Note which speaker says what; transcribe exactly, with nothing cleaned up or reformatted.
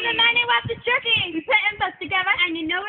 Speaker 1: the morning after jerking. We put in bus together, and you know